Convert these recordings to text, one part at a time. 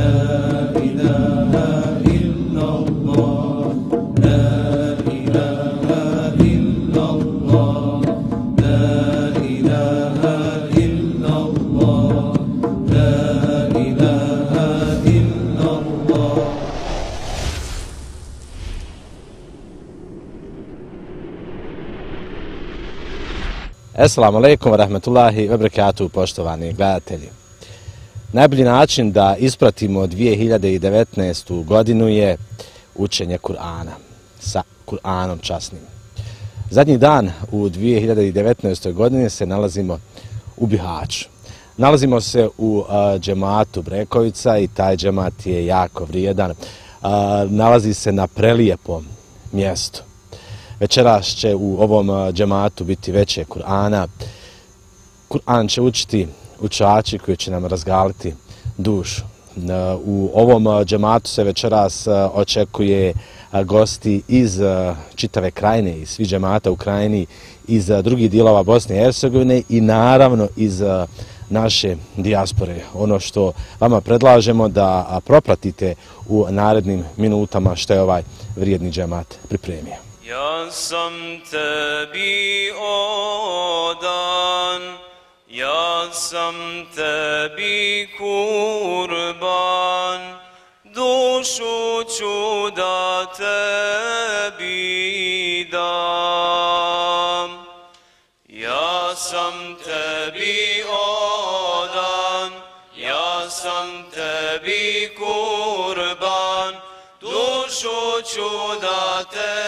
Assalamu alaikum wa rahmatullahi wa barakatuhu, poštovani gledatelji. Najbolji način da ispratimo 2019. godinu je učenje Kur'ana sa Kur'anom časnim. Zadnji dan u 2019. godini se nalazimo u Bihaću. Nalazimo se u džematu Brekovica i taj džemat je jako vrijedan. Nalazi se na prelijepom mjestu. Večeras će u ovom džematu biti veće Kur'ana. Kur'an će učiti učači koji će nam razgaliti dušu. U ovom džematu se večeras očekuje gosti iz čitave krajine, iz svih džemata u krajini, iz drugih dijelova Bosne i Hercegovine i naravno iz naše dijaspore. Ono što vama predlažemo da propratite u narednim minutama što je ovaj vrijedni džemat pripremio. Ja sam tebi odan, ja sam tebi kurban, dušu ću da tebi dam. Ja sam tebi odan, ja sam tebi kurban, dušu ću da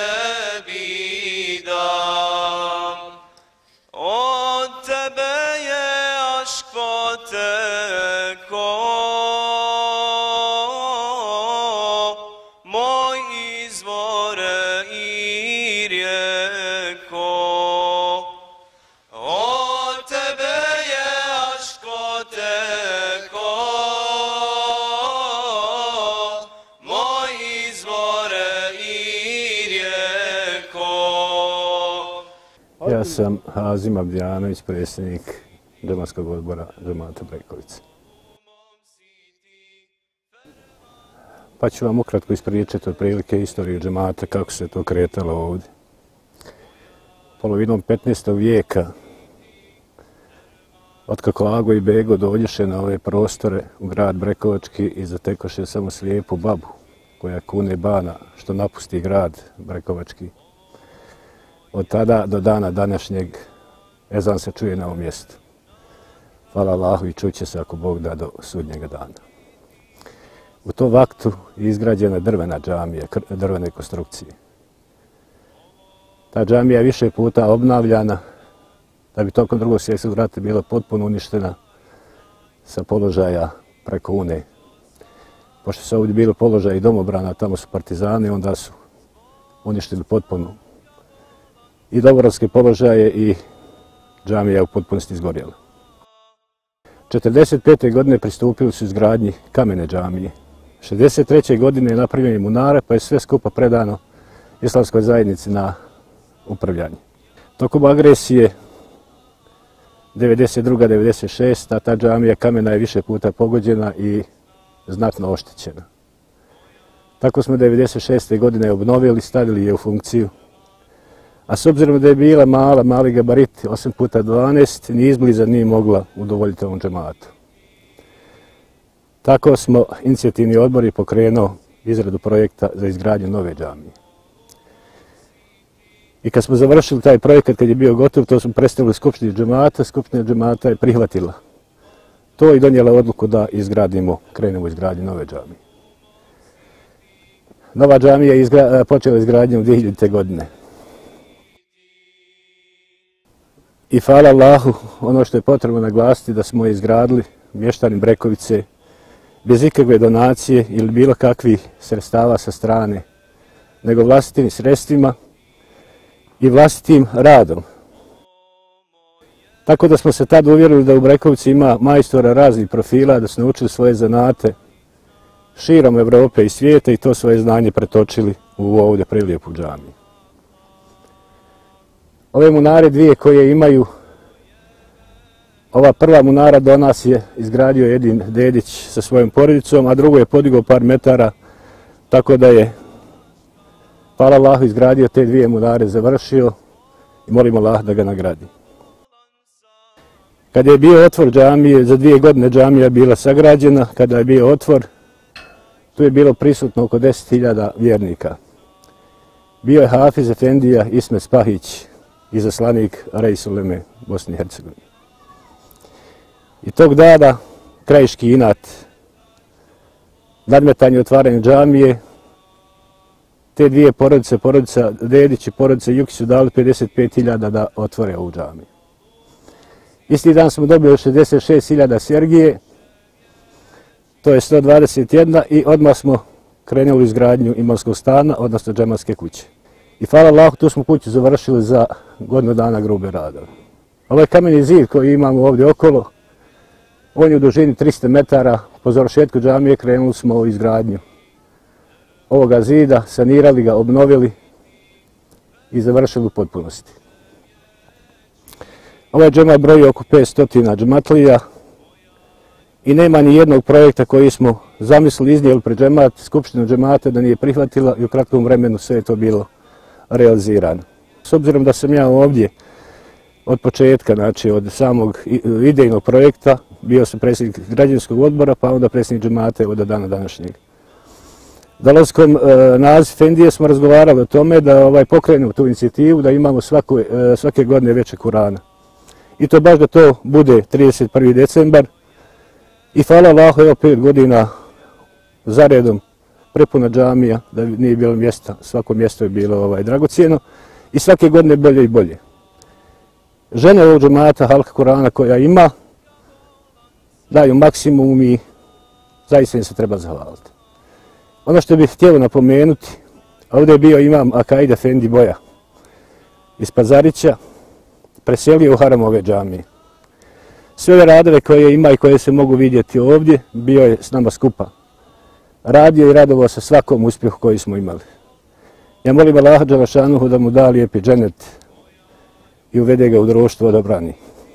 tebi dam. Od tebe je ašk poteko, moj izvore i rijeko. Od tebe je ašk poteko, moj izvore i rijeko. Ja sam Hazim Abdijanović, predsjednik džematskog odbora džemata Brekovice. Pa ću vam ukratko ispričati otprilike istoriju džemata, kako se to kretalo ovdje. Polovinom 15. vijeka, otkako Ago i Bego dođeše na ove prostore u grad Brekovački i zatekoše samo slijepu babu koja kune bana što napusti grad Brekovački. Od tada do dana današnjeg ezan se čuje na ovom mjestu. Hvala Allahu i čuće se ako Bog da do sudnjega dana. U tom vaktu je izgrađena drvena džamija, drvene konstrukcije. Ta džamija je više puta obnavljana da bi tokom Drugog svjetskog rata bila potpuno uništena sa položaja preko Une. Pošto su ovdje bili položaj i domobrana, tamo su partizani, onda su uništili potpuno i domorodske položaje i džamija je u potpunosti izgorjela. 1945. godine pristupili su izgradnji kamene džamije. 1963. godine je napravljen munare, pa je sve skupa predano Islamskoj zajednici na upravljanje. Tokom agresije 1992-1996. ta džamija kamena je više puta pogođena i znatno oštećena. Tako smo 1996. godine obnovili, stavili je u funkciju. A s obzirom da je bila mali gabarit, 8x12, ni izbliza nije mogla udovoljiti ovom džematu. Tako smo inicijativni odbor i pokrenuo izradu projekta za izgradnju nove džamije. I kad smo završili taj projekat, kad je bio gotov, to smo predstavili Skupštini džemata, Skupština džemata je prihvatila to i donijela odluku da krenemo u izgradnju nove džamije. Nova džamija je počela izgradnjom 2000. godine. I hvala Allahu, ono što je potrebno naglasiti da smo je izgradili mještani Brekovice bez ikakve donacije ili bilo kakvih sredstava sa strane, nego vlastitim sredstvima i vlastitim radom. Tako da smo se tad uvjerili da u Brekovici ima majstora raznih profila, da su naučili svoje zanate širom Evrope i svijeta i to svoje znanje pretočili u ovdje prelijepu džamiju. Ove munare dvije koje imaju Ova prva munara do nas je izgradio Edin Dedić sa svojom porodicom, a drugo je podigao par metara, tako da je, hvala Allahu, izgradio te dvije munare, završio i molimo Allah da ga nagradi. Kada je bio otvor džamije, za 2 godine džamija bila sagrađena, kada je bio otvor, tu je bilo prisutno oko 10.000 vjernika. Bio je Hafiz Efendija Ismet Spahić, izaslanik Reis Uleme Bosne i Hercegovine. I tog dana krajiški inat, nadmetanje otvaranja džamije, te dvije porodice, porodica Dedić i porodica Jukić, su dali 55.000 da otvore ovu džamiju. Isti dan smo dobili 66.000 Sergije, to je 121, i odmah smo krenuli u izgradnju imamskog stana, odnosno džematske kuće. I hvala Allahu, tu smo kuću završili za godinu dana grube radove. Ovaj kameni zid koji imamo ovdje okolo, on je u dužini 300 metara. Po završetku džamije krenuli smo u izgradnju ovoga zida, sanirali ga, obnovili i završili u potpunosti. Ovaj džemat broji oko 500 džematlija i nema ni jednog projekta koji smo zamislili, iznijeli pred džemat, skupštinu džemata da nije prihvatila, i u kratkom vremenu sve je to bilo realizirano. S obzirom da sam ja ovdje od početka, znači od samog idejnog projekta, bio sam predsjednik građanskog odbora, pa onda predsjednik džemata od dana današnjeg. Dolaskom naziv Efendije smo razgovarali o tome da pokrenemo tu inicijativu, da imamo svake godine veće Kurana. I to baš da to bude 31. decembar. I hvala Allahu, evo 5 godina zaredom prepuna džamija, da nije bilo mjesta, svako mjesto je bilo dragocjeno i svake godine bolje i bolje. Žene ovog džemata, halka Kurana koja ima, daju maksimum i zaista im se treba zahvaliti. Ono što bih htjelo napomenuti, ovdje je bio imam Akaid Efendi Boja iz Pazarića, preselio u haram ove džamije. Sve ove radove koje ima i koje se mogu vidjeti ovdje, bio je s nama skupa. Radio i radovao se svakom uspjehu koji smo imali. Ja molim Allaha dželešanuhu da mu da lijepi dženet i uvede ga u društvo odabrani.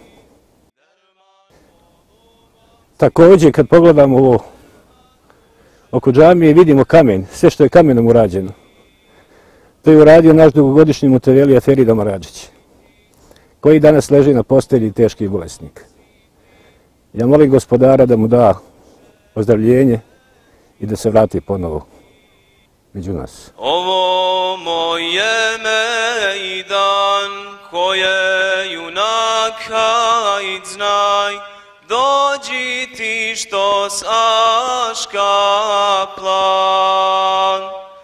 Također, kad pogledamo ovo oko džamije, vidimo kamen, sve što je kamenom urađeno. To je uradio naš dugogodišnji mutevelija Ferida Maradžić, koji danas leži na postelji teški bolesnik. Ja molim gospodara da mu da ozdravljenje i da se vrati ponovo među nas. Ovo moj je mejdan koje junak Haid znaj, dođi ti što s Aška plan.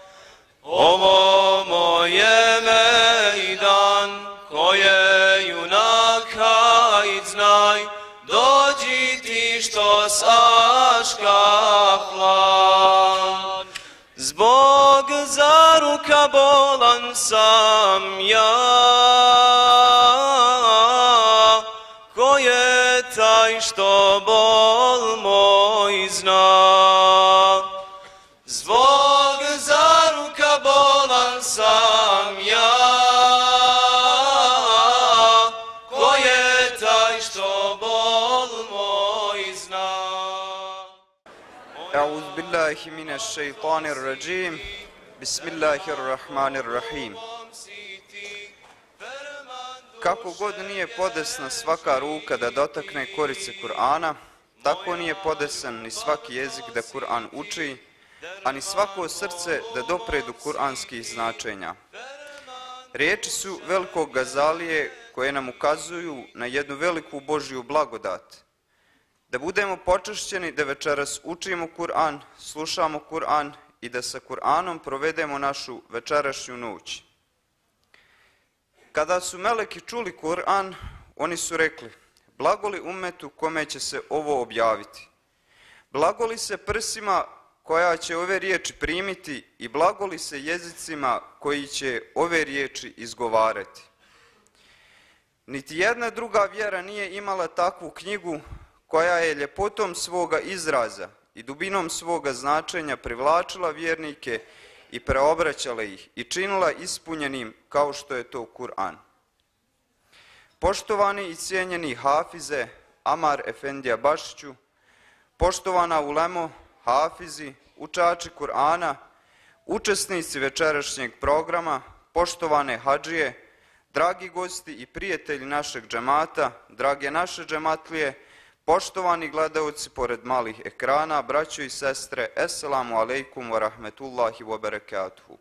Ovo moj je mejdan koje junak Haid znaj, dođi ti što s Aška plan. Zbog zaruka bolan sam ja, ko je taj što bol moj zna. Zbog zaruka bolan sam ja, ko je taj što bol moj zna. أعوذ بالله من الشيطان الرجيم بسم الله الرحمن الرحيم. Kako god nije podesna svaka ruka da dotakne korice Kur'ana, tako nije podesan ni svaki jezik da Kur'an uči, a ni svako srce da dopre do kur'anskih značenja. Riječi su velikog Gazalije koje nam ukazuju na jednu veliku Božju blagodat. Da budemo počašćeni da večeras učimo Kur'an, slušamo Kur'an i da sa Kur'anom provedemo našu večerašnju noć. Kada su meleki čuli Kur'an, oni su rekli: blagoli ummetu kome će se ovo objaviti. Blagoli se prsima koja će ove riječi primiti i blagoli se jezicima koji će ove riječi izgovarati. Niti jedna druga vjera nije imala takvu knjigu koja je ljepotom svoga izraza i dubinom svoga značenja privlačila vjernike i preobraćala ih i činila ispunjenim kao što je to Kur'an. Poštovani i cijenjeni hafize, Amar Efendija Bašiću, poštovana ulemo, hafizi, učači Kur'ana, učesnici večerašnjeg programa, poštovane hadžije, dragi gosti i prijatelji našeg džemata, drage naše džematlije, poštovani gledaoci pored malih ekrana, braćo i sestre, Esselamu alaikum wa rahmetullahi wa barakatuhu.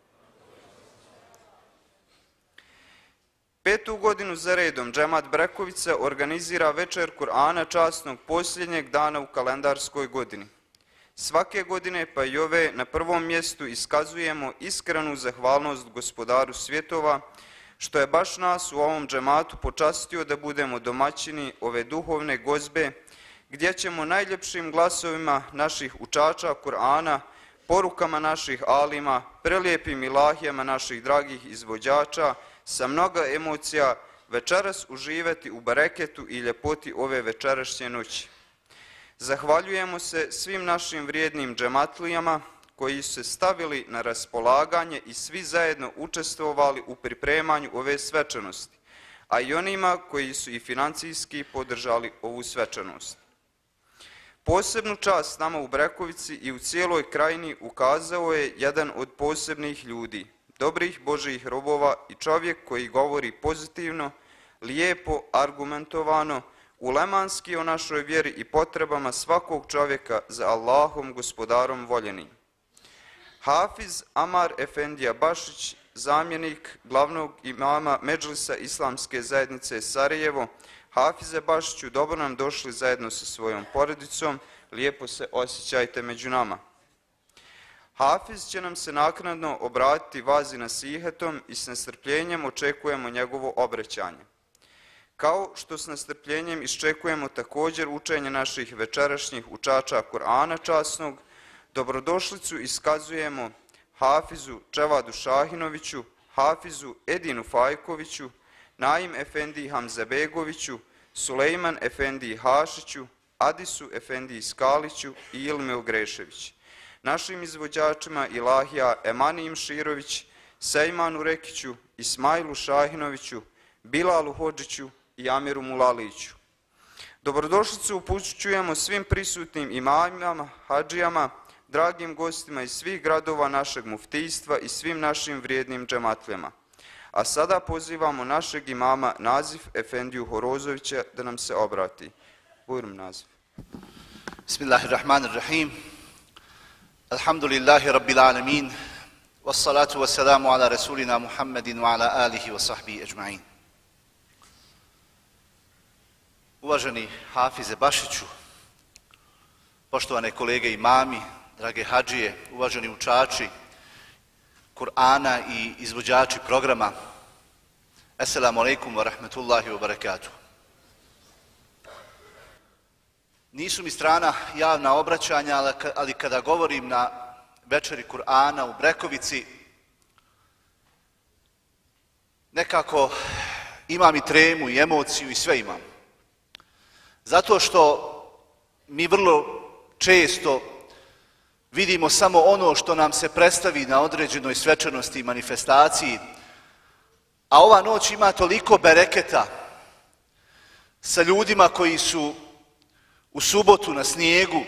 5. godinu za redom džemat Brekovica organizira večer Kur'ana časnog posljednjeg dana u kalendarskoj godini. Svake godine, pa i ove, na prvom mjestu iskazujemo iskrenu zahvalnost gospodaru svjetova, što je baš nas u ovom džematu počastio da budemo domaćini ove duhovne gozbe, gdje ćemo najljepšim glasovima naših učača Kur'ana, porukama naših alima, prelijepim ilahijama naših dragih izvođača, sa mnoga emocija večeras uživati u bereketu i ljepoti ove večerašnje noći. Zahvaljujemo se svim našim vrijednim džematlijama koji su se stavili na raspolaganje i svi zajedno učestvovali u pripremanju ove svečanosti, a i onima koji su i financijski podržali ovu svečanost. Posebnu čast nama u Brekovici i u cijeloj krajini ukazao je jedan od posebnih ljudi, dobrih Božjih robova i čovjek koji govori pozitivno, lijepo, argumentovano, ulemanski o našoj vjeri i potrebama svakog čovjeka za Allahom, gospodarom voljenim. Hafiz Amar Efendija Bašić, zamjenik glavnog imama Medžlisa Islamske zajednice Sarajevo. Hafize Bašiću, dobro nam došli zajedno sa svojom porodicom, lijepo se osjećajte među nama. Hafiz će nam se naknadno obratiti vazi nasihetom i s nestrpljenjem očekujemo njegovo obraćanje. Kao što s nestrpljenjem iščekujemo također učenje naših večerašnjih učača Kur'ana časnog, dobrodošlicu iskazujemo Hafizu Čevadu Šahinoviću, Hafizu Edinu Fajkoviću, Naim Efendiji Hamzabegoviću, Sulejman Efendiji Hašiću, Adisu Efendiji Skaliću i Ilmil Grešević. Našim izvođačima ilahija Emanijim Širović, Sejmanu Rekiću, Ismailu Šahinoviću, Bilalu Hodžiću i Amiru Mulaliću. Dobrodošlicu upućujemo svim prisutnim imamima, hadžijama, dragim gostima iz svih gradova našeg muftijstva i svim našim vrijednim džematlijama. A sada pozivamo našeg imama Nazif Efendiju Horozovića da nam se obrati. Bujrum Nazif. Bismillahirrahmanirrahim. Alhamdulillahi rabbil alamin. Wassalatu wassalamu ala rasulina Muhammedin wa ala alihi wa sahbihi ajma'in. Uvaženi Hafize Bašiću, poštovane kolege imami, drage hadžije, uvaženi učači Kur'ana i izvođači programa, Esselamu alaikum wa rahmetullahi wa barakatuh. Nisu mi strana javna obraćanja, ali kada govorim na večeri Kur'ana u Brekovici, nekako imam i tremu i emociju i sve imam. Zato što mi vrlo često vidimo samo ono što nam se predstavi na određenoj svečanosti i manifestaciji, a ova noć ima toliko bereketa sa ljudima koji su u subotu na snijegu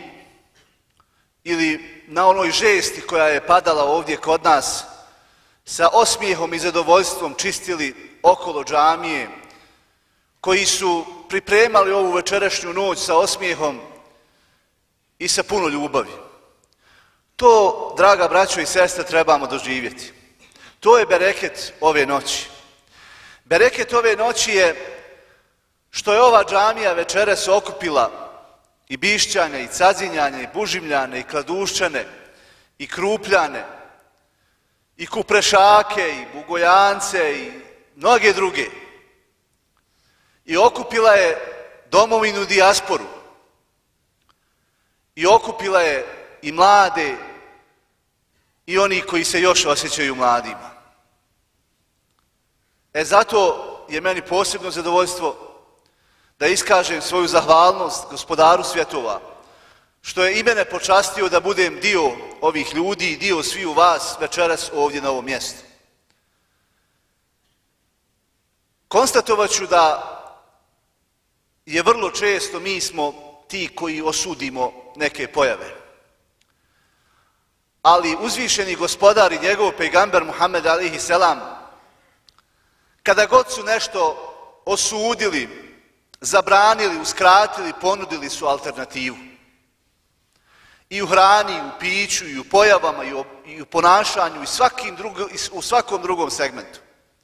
ili na onoj žesti koja je padala ovdje kod nas, sa osmijehom i zadovoljstvom čistili okolo džamije, koji su pripremali ovu večerašnju noć sa osmijehom i sa puno ljubavi. To, draga braćo i sestre, trebamo doživjeti. To je bereket ove noći. Bereket ove noći je što je ova džamija večeras okupila i Bišćane, i Cazinjane, i Bužimljane, i Kladuščane, i Krupljane, i Kuprešake, i Bugojance, i mnoge druge. I okupila je domovinu dijasporu. I okupila je i mlade, i oni koji se još osjećaju mladima. Zato je meni posebno zadovoljstvo da iskažem svoju zahvalnost gospodaru svjetova, što je i mene počastio da budem dio ovih ljudi i dio sviju vas večeras ovdje na ovom mjestu. Konstatovat ću da je vrlo često mi smo ti koji osudimo neke pojave. Ali uzvišeni gospodar i njegov pejgamber Muhammed alejhi selam, kada god su nešto osudili, zabranili, uskratili, ponudili su alternativu. I u hrani, i u piću, i u pojavama, i u ponašanju, i u svakom drugom segmentu.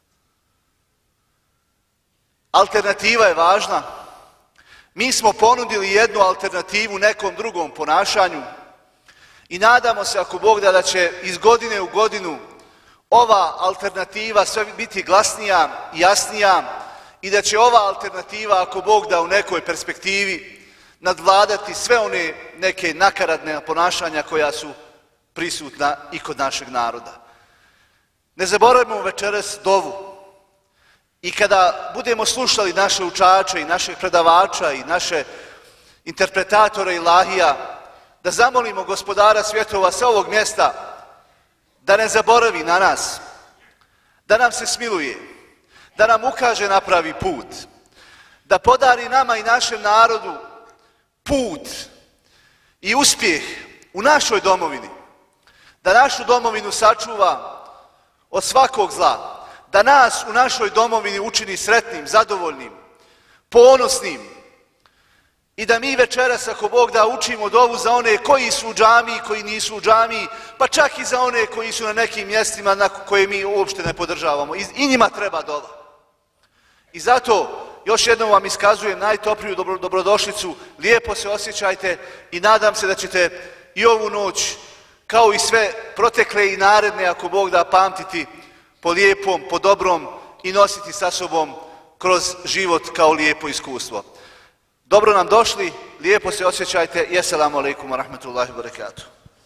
Alternativa je važna. Mi smo ponudili jednu alternativu nekom drugom ponašanju i nadamo se, ako Bog da će iz godine u godinu ova alternativa sve biti glasnija i jasnija i da će ova alternativa, ako Bog da, u nekoj perspektivi nadvladati sve one neke nakaradne ponašanja koja su prisutna i kod našeg naroda. Ne zaboravimo večeras dovu. I kada budemo slušali naše učače i našeg predavača i naše interpretatore ilahija, da zamolimo gospodara svjetova sa ovog mjesta da ne zaboravi na nas, da nam se smiluje, da nam ukaže na pravi put, da podari nama i našem narodu put i uspjeh u našoj domovini, da našu domovinu sačuva od svakog zla, da nas u našoj domovini učini sretnim, zadovoljnim, ponosnim i da mi večeras, ako Bog da, učimo dovu za one koji su u džamiji, koji nisu u džamiji, pa čak i za one koji su na nekim mjestima na koje mi uopšte ne podržavamo. I njima treba dova. I zato još jednom vam iskazujem najtopliju dobrodošlicu, lijepo se osjećajte i nadam se da ćete i ovu noć, kao i sve protekle i naredne, ako Bog da, pamtiti po lijepom, po dobrom i nositi sa sobom kroz život kao lijepo iskustvo. Dobro nam došli, lijepo se osjećajte i assalamu alaikum wa rahmatullahi wa barakatuh.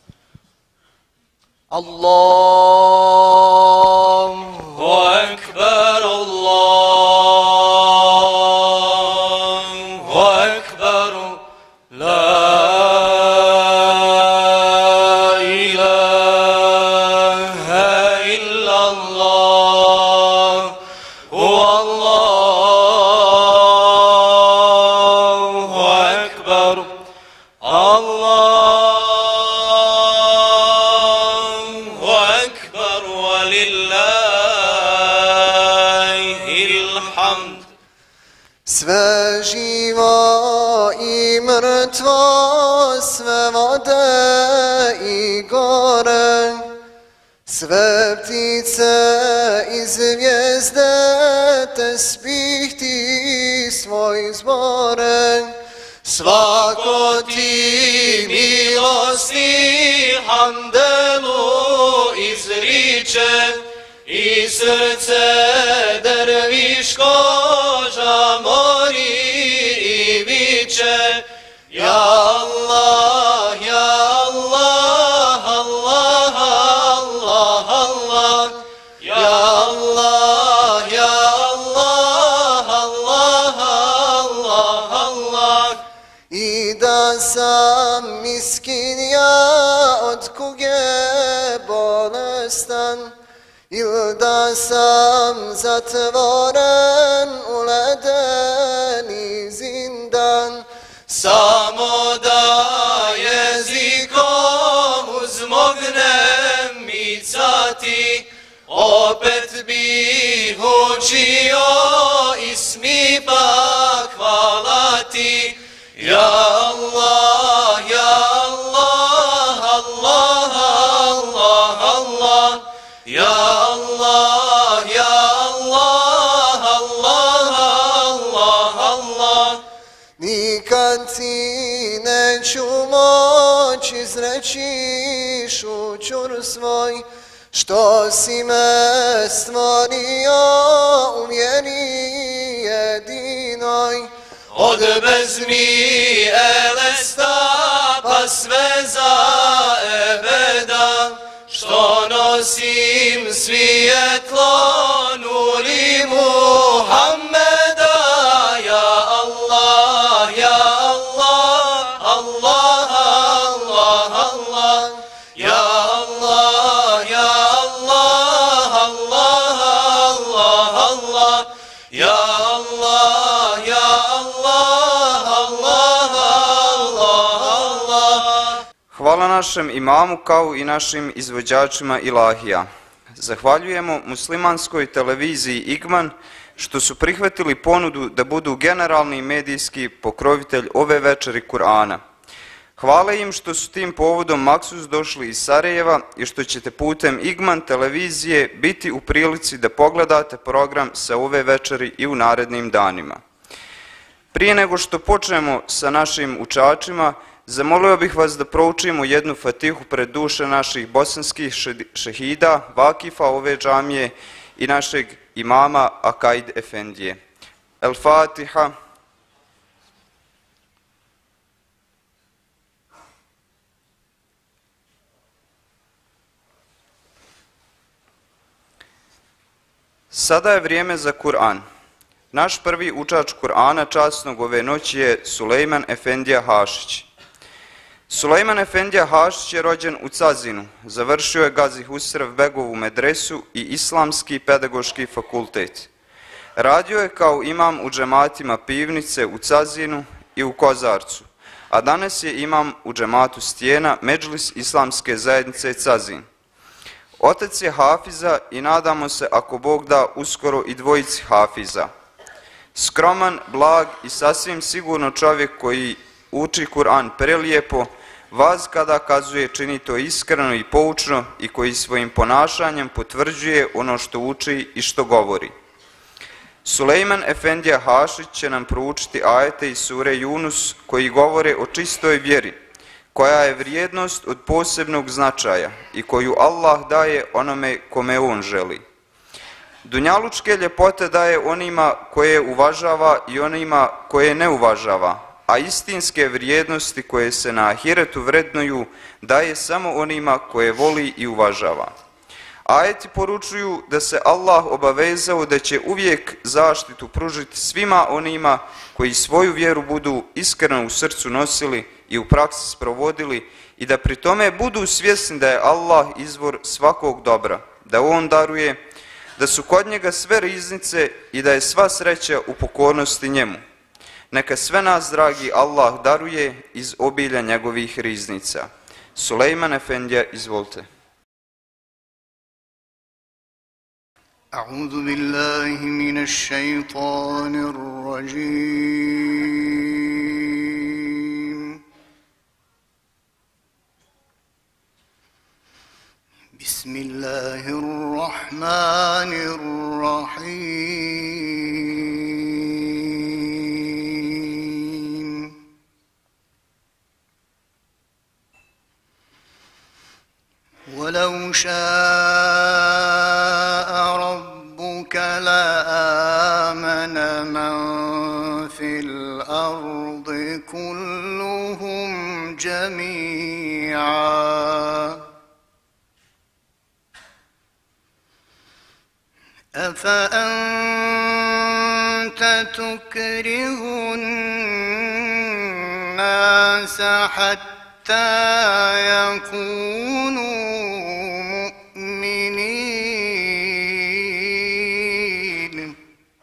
Allahu akbar, Allahu akbar, la sve živo i mrtvo, sve vode i gore, sve ptice i zvijezde tesbih ti svoj zbore. Svako ti milosti hamdelu izriče i srce derviško žamori i viče. Ja Allah, ja Allah, Allah, Allah, Allah, ja Allah, ja Allah, Allah, Allah, Allah. I da sam miskin ja od kuge bolestan, ili da sam zatvoren u ledeni zindan, samo da jezikom uzmognem micati, opet bih učio i smipa hvalati. Ja Allah, ja Allah, Allah, Allah, Allah, ja Allah, ja Allah, Allah, Allah, Allah. nikad ti neću moć izreći šućur svoj, što si me stvorio u vjeri jedinoj. Od bezmi elesta pa sve za ebeda, što nosim svijetlo nuri Muhammeda. Ja Allah, ja Allah, Allah, Allah, Allah, ja Allah, ja Allah, Allah, Allah, Allah, ya Allah, ya Allah. Hvala našem imamu kao i našim izvođačima ilahija. Zahvaljujemo muslimanskoj televiziji Igman što su prihvatili ponudu da budu generalni medijski pokrovitelj ove večeri Kur'ana. Hvala im što su tim povodom maksus došli iz Sarajeva i što ćete putem Igman televizije biti u prilici da pogledate program sa ove večeri i u narednim danima. Prije nego što počnemo sa našim učačima, zamolio bih vas da proučimo jednu fatihu pred duše naših bosanskih šehida, vakifa ove džamije i našeg imama Akaid Efendije. El Fatiha. Sada je vrijeme za Kur'an. Naš prvi učač Kur'ana časnog ove noći je Sulejman Efendija Hašić. Sulejman Efendija Hašić je rođen u Cazinu, završio je Gazi Husrev Begovu medresu i Islamski pedagoški fakultet. Radio je kao imam u džematima Pivnice u Cazinu i u Kozarcu, a danas je imam u džematu Stijena Medžlis Islamske zajednice Cazin. Otac je hafiza i nadamo se, ako Bog da, uskoro i dvojici hafiza. Skroman, blag i sasvim sigurno čovjek koji uči Kur'an prelijepo, vas kada kazuje čini to iskreno i poučno i koji svojim ponašanjem potvrđuje ono što uči i što govori. Sulejman Efendija Hašić će nam proučiti ajete iz sure Yunus koji govore o čistoj vjeri, koja je vrijednost od posebnog značaja i koju Allah daje onome kome on želi. Dunjalučke ljepote daje onima koje uvažava i onima koje ne uvažava, a istinske vrijednosti koje se na ahiretu vrednuju daje samo onima koje voli i uvažava. Ajeti poručuju da se Allah obavezao da će uvijek zaštitu pružiti svima onima koji svoju vjeru budu iskreno u srcu nosili i u praksi sprovodili i da pri tome budu svjesni da je Allah izvor svakog dobra, da on daruje, da su kod njega sve riznice i da je sva sreća u pokornosti njemu. Neka sve nas, dragi Allah, daruje iz obilja njegovih riznica. Sulejman Efendija, izvolite. أعوذ بالله من الشيطان الرجيم بسم الله الرحمن الرحيم ولو شاء ربك لآمن من في الأرض كلهم جميعا أفأنت تكره الناس حتى يكونوا مؤمنين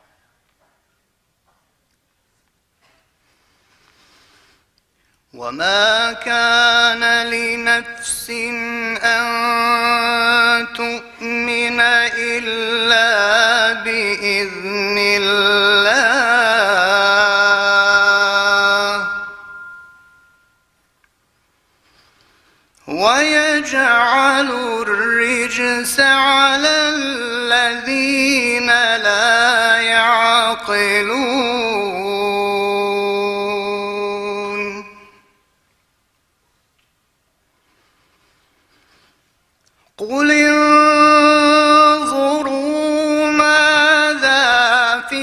وما كان لنفس أن تؤمن إلا بإذن الله ويجعل الرجس على الذين لا يعقلون قل انظروا ماذا في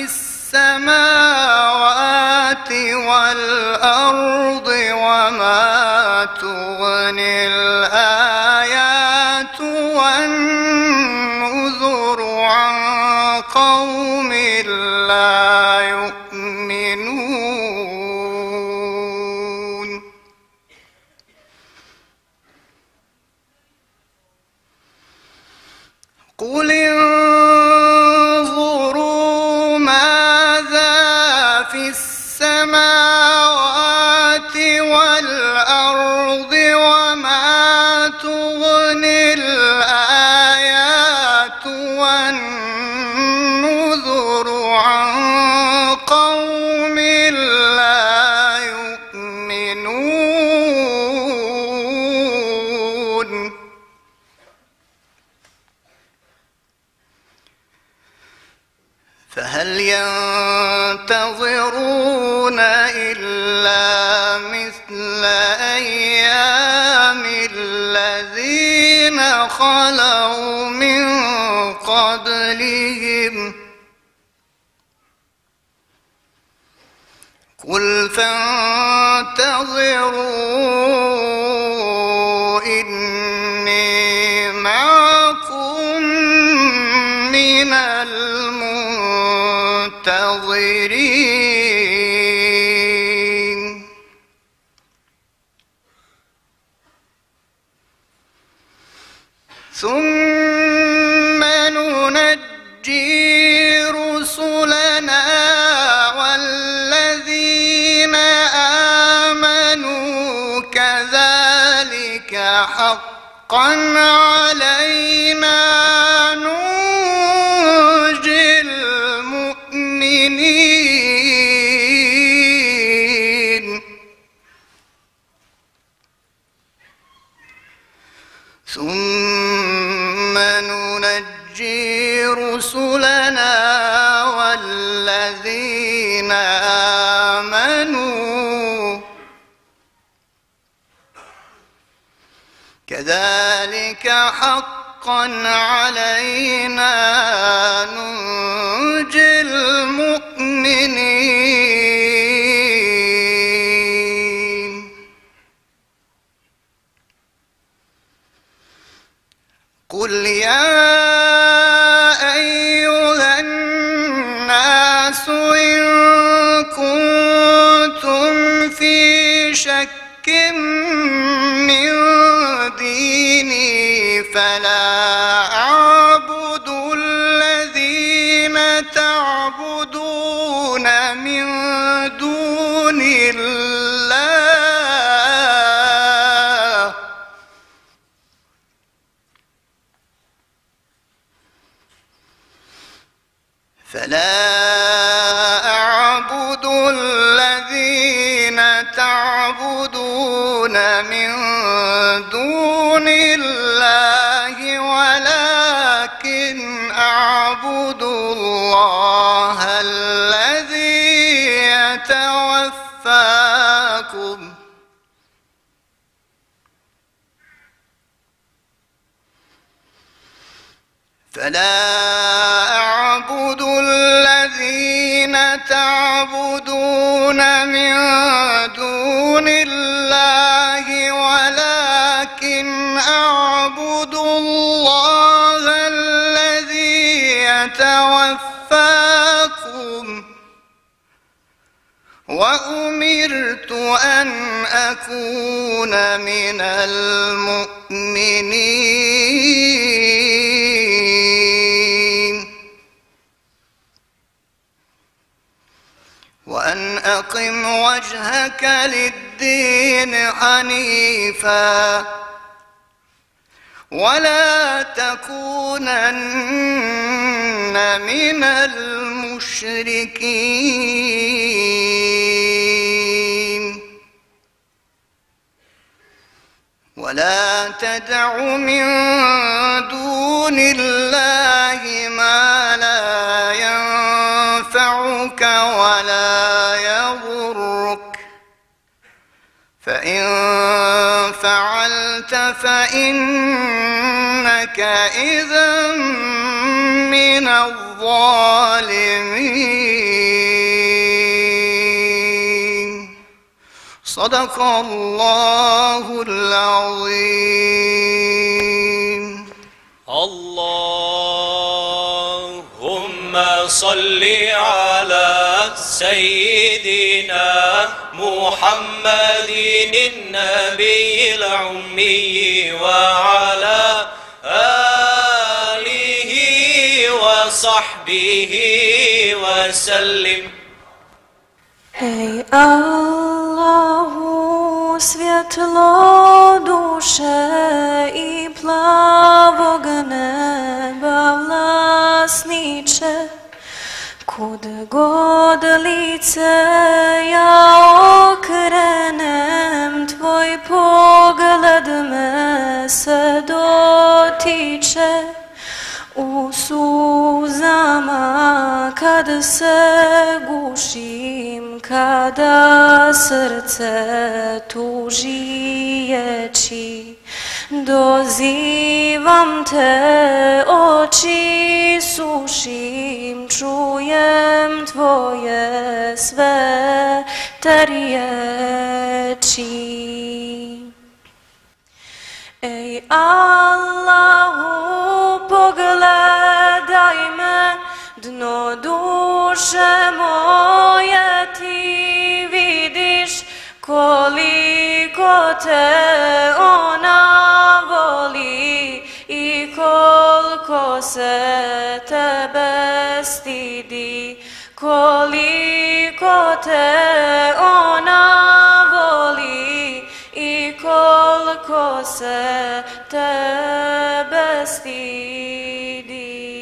السماوات والأرض وما تغني الآيات والنذر عن قوم لا يؤمنون قل انظروا ماذا في السماوات والأرض وما الآيات والنذر عن قوم لا يؤمنون فهل ينتظرون إلا مثل أيام الذين خلوا من قبلهم قل فانتظروا إني معكم من المنتظرين ثم ننجي رسلنا والذين آمنوا كذلك حقا علينا ننجي المؤمنين ثم ننجي رسلنا والذين آمنوا كذلك حقا علينا ننجي المؤمنين قل يا أيها الناس إن كنتم في شك من ديني فلا أعبد الذين تعبدون من دون الله فلا أعبد الذين تعبدون من دون الله ولكن أعبد الله الذي يتوفاكم فلا أعبد الذين تعبدون من دون الله ولكن أعبد الله الذي يتوفاكم وأمرت أن أكون من المؤمنين وأن أقم وجهك للدين حنيفا ولا تكونن من المشركين ولا تدع من دون الله ما لا ينفعك ولا يضرك فإن فعلت فإنك إذا من الظالمين صدق الله العظيم. اللهم صل على سيدنا محمد النبي الأمي وعلى آله وصحبه وسلم. Ey Allahu svjetlo duše i plavog neba vlasniče, kud god lice ja okrenem, tvoj pogled me se dotiče. U suzama kad se gušim, kada srce tuži ječi, dozivam te, oči sušim, čujem tvoje sve te riječi. Ej Allahu, pogledaj me, dno duše moje ti vidiš, koliko te ona voli i koliko se tebe stidi, koliko te ona voli i koliko se tebe stidi.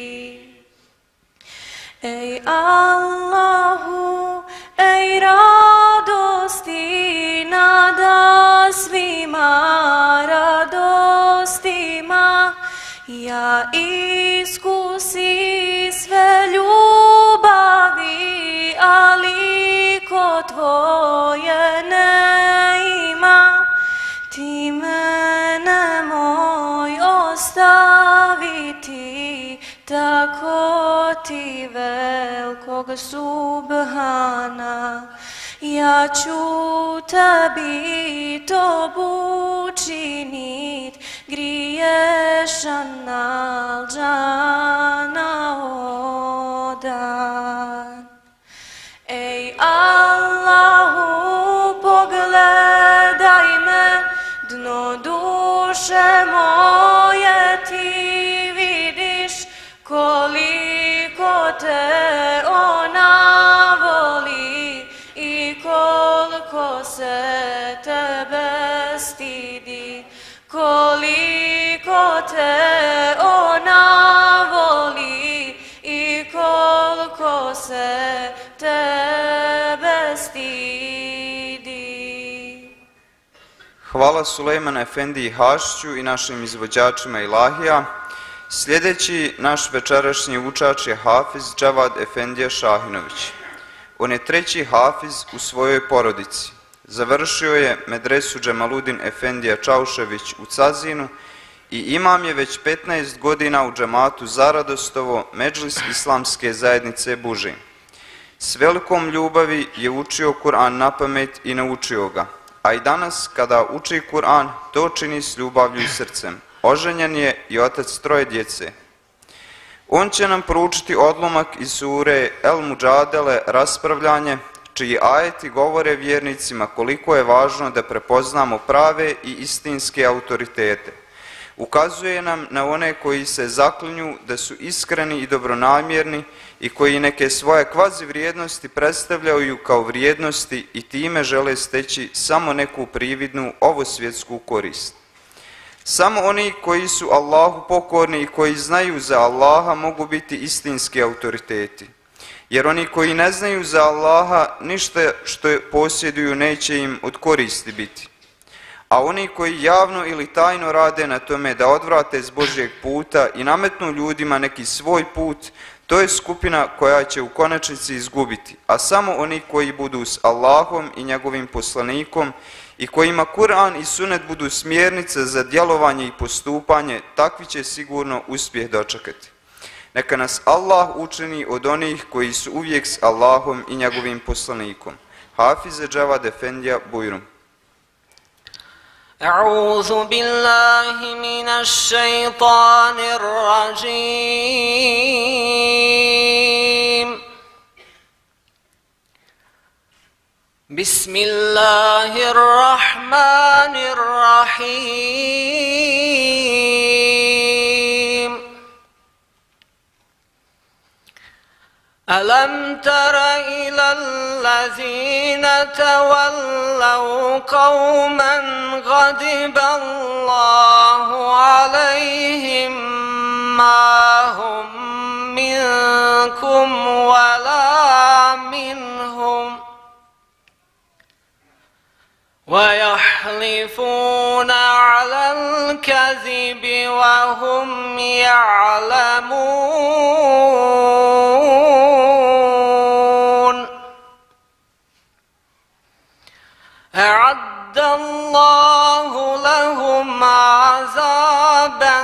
Ej Allahu, ej radosti nada svima radostima, ja iskusi sve ljubavi, ali ko tvoje ne ima, ti mene moj ostaviti, tako ti velikog subhana. Ja ću tebi to učinit, griješan alđana odan. Ej Allahu, pogledaj me, dno duše moje ti vidiš, koliko te ona voli i koliko se tebe stidi, koliko te ona voli i koliko se tebe stidi. Hvala Sulejmanu Efendiji Hašiću i našim izvođačima ilahija. Sljedeći naš večerašnji učač je Hafiz Džavad Efendija Šahinović. On je treći hafiz u svojoj porodici. Završio je medresu Džemaludin Efendija Čaušević u Cazinu i imam je već 15 godina u džematu Zaradostovo, Medžlis Islamske zajednice Buži. S velikom ljubavi je učio Kur'an napamet i naučio ga, a i danas kada uči Kur'an to čini s ljubavlju i srcem. Oženjen je i otac troje djece. On će nam proučiti odlomak iz sure El Muđadele, raspravljanje, čiji ajeti govore vjernicima koliko je važno da prepoznamo prave i istinske autoritete. Ukazuje nam na one koji se zaklinju da su iskreni i dobronamjerni i koji neke svoje kvazi vrijednosti predstavljaju kao vrijednosti i time žele steći samo neku prividnu ovosvjetsku korist. Samo oni koji su Allahu pokorni i koji znaju za Allaha mogu biti istinski autoriteti. Jer oni koji ne znaju za Allaha, ništa što posjeduju neće im od koristi biti. A oni koji javno ili tajno rade na tome da odvrate s Božjeg puta i nametnu ljudima neki svoj put, to je skupina koja će u konačnici izgubiti. A samo oni koji budu s Allahom i njegovim poslanikom i kojima Kur'an i Sunet budu smjernice za djelovanje i postupanje, takvi će sigurno uspjeh dočekati. Neka nas Allah učini od onih koji su uvijek s Allahom i njegovim poslanikom. Hafize Džavad Efendija Bujrum. أعوذ بالله من الشيطان الرجيم بسم الله الرحمن الرحيم ألم تر إلى الذين تولوا قوما غضب الله عليهم ما هم منكم ولا منهم ويحلفون على الكذب وهم يعلمون أعد الله لهم عذابا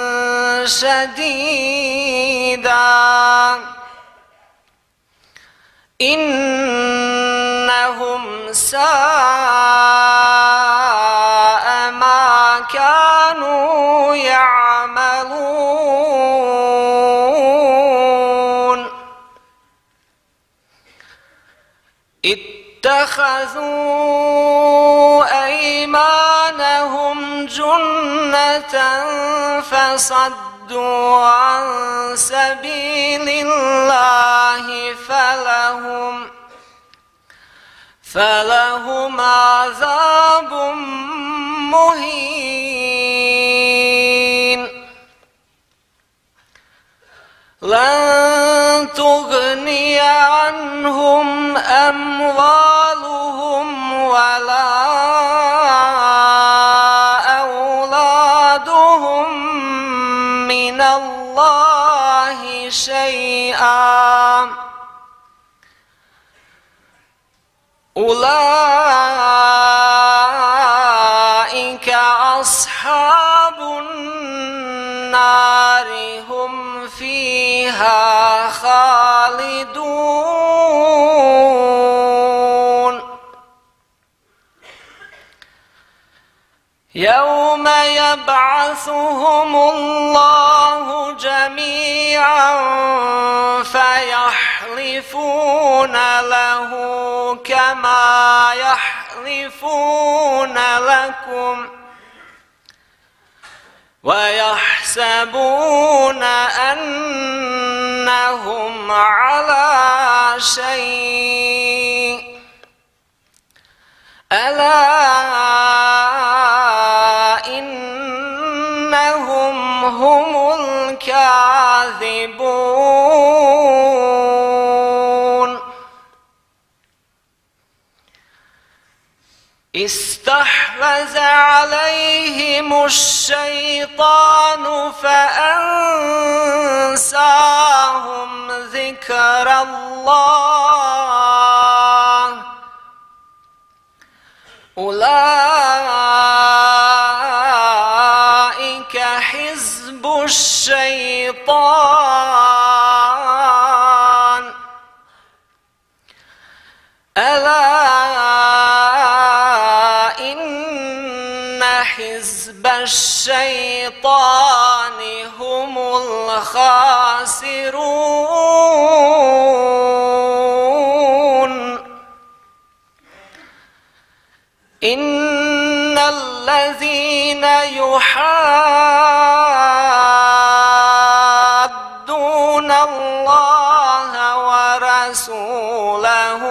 شديدا إنهم ساء ما كانوا يعملون اتخذوا أيمانهم جنة فصدوا عن سبيل الله فلهم عذاب مهين لن تغني عنهم أموالهم ولا أولادهم من الله شيئا أولئك أصحاب النار هم فيها خالدون يوم يبعثهم الله جميعا فيحلفون له كما يحلفون لكم ويحسبون أنهم على شيء ألا إنهم هم الكاذبون استحوذ عليهم الشيطان فأنساهم ذكر الله أولئك حزب الشيطان ألا إن حزب الشيطان هم الخاسرون إن الذين يحادون الله ورسوله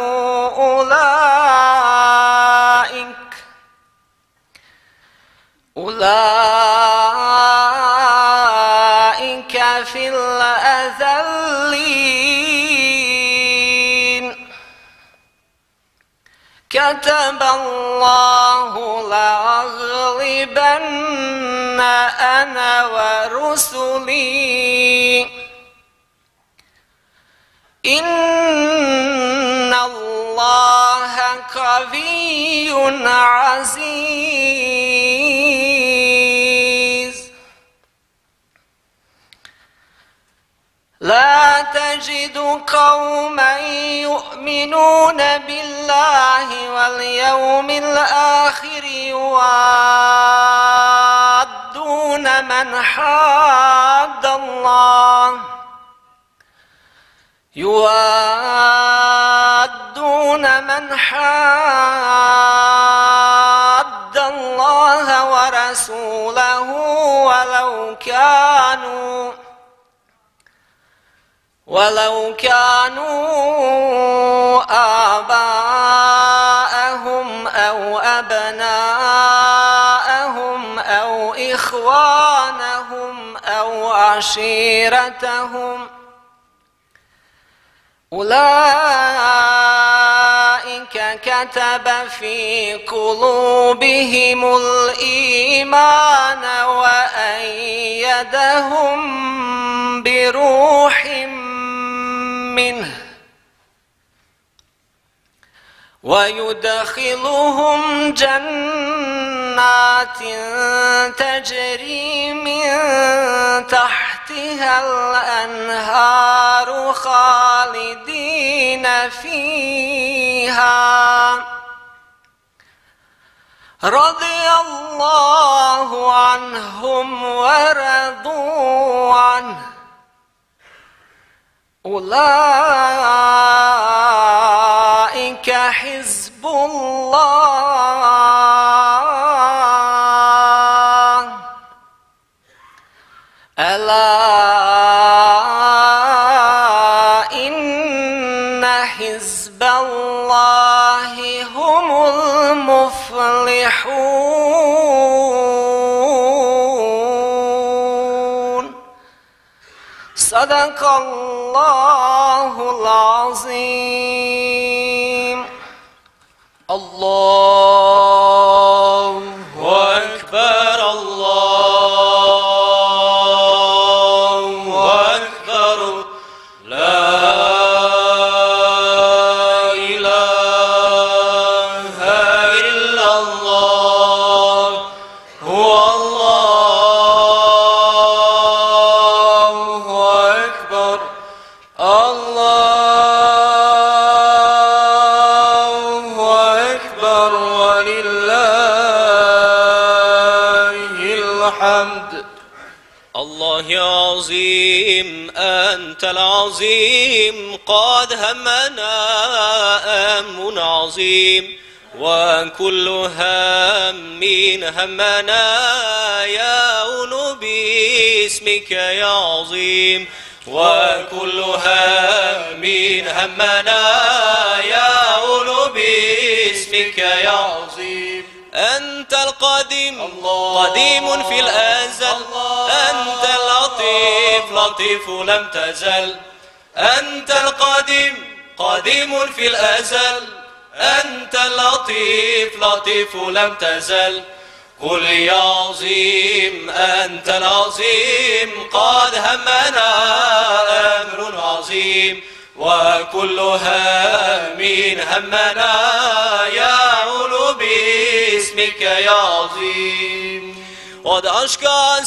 أولئك في الأذلين كتب الله لأغلبن أنا ورسلي إن الله قوي عزيز لا تجد قوما يؤمنون بالله واليوم الآخر يوادون من حاد الله ورسوله ولو كانوا آباءهم أو أبناءهم أو إخوانهم أو عشيرتهم أولئك كتب في قلوبهم الإيمان وأيدهم بروح منه ويدخلهم جنات تجري من تحتها الأنهار خالدين فيها رضي الله عنهم ورضوا عنه أولئك حزب الله ألا إن حزب الله هم المفلحون صدق الله العظيم الله أكبر الله أكبر لا إله إلا الله هو الله أكبر الله أكبر ولله الحمد. الله يا عظيم أنت العظيم قد همنا أمر عظيم وكل هم همنا يؤن باسمك يا عظيم وكل هم همنا يؤن باسمك يا عظيم. أنت القديم قديم في الأزل أنت اللطيف لطيف لم تزل أنت القديم قديم في الأزل أنت اللطيف لطيف لم تزل. قل يا عظيم أنت العظيم قد همنا أمر عظيم وكل هم همنا يعول باسمك يا عظيم. قد أشكى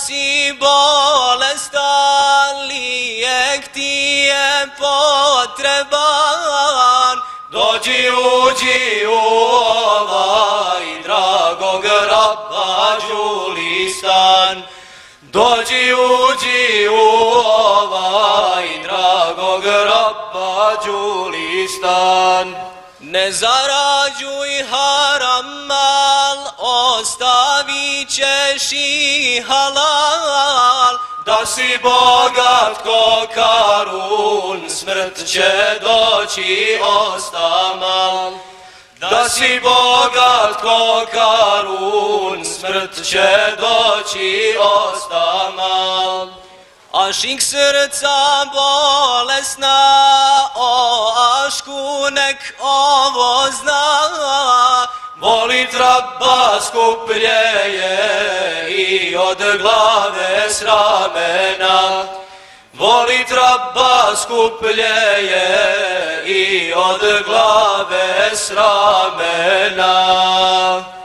bolestan lijek ti je potreban. Dođi, uđi u ovaj dragog Rabba Đulistan. Dođi, uđi u ovaj dragog Rabba Đulistan. Ne zarađuj haram mal, ostavit ćeš i halal. Da si bogat ko Karun, smrt će doći ostamal. Da si bogat ko Karun, smrt će doći ostamal. Ašik srca bolesna, o ašku nek ovo zna. Volit Rabba skuplje je i od glave s ramena. Volit Rabba skuplje je i od glave s ramena.